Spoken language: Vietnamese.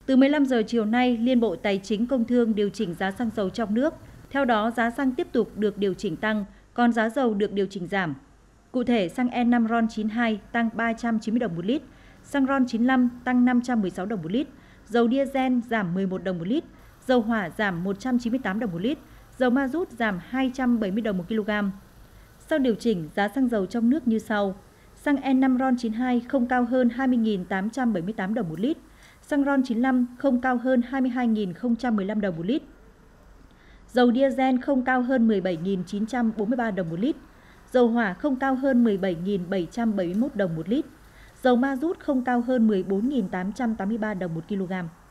Từ 15 giờ chiều nay, Liên Bộ Tài chính Công Thương điều chỉnh giá xăng dầu trong nước. Theo đó, giá xăng tiếp tục được điều chỉnh tăng, còn giá dầu được điều chỉnh giảm. Cụ thể, xăng E5 RON92 tăng 390 đồng một lít, xăng RON95 tăng 516 đồng một lít, dầu diesel giảm 11 đồng một lít, dầu hỏa giảm 198 đồng một lít, dầu ma rút giảm 270 đồng một kg. Sau điều chỉnh, giá xăng dầu trong nước như sau. Xăng E5 RON92 không cao hơn 20.878 đồng một lít, xăng RON95 không cao hơn 22.015 đồng một lít. Dầu diesel không cao hơn 17.943 đồng một lít. Dầu hỏa không cao hơn 17.771 đồng một lít. Dầu ma rút không cao hơn 14.883 đồng một kg.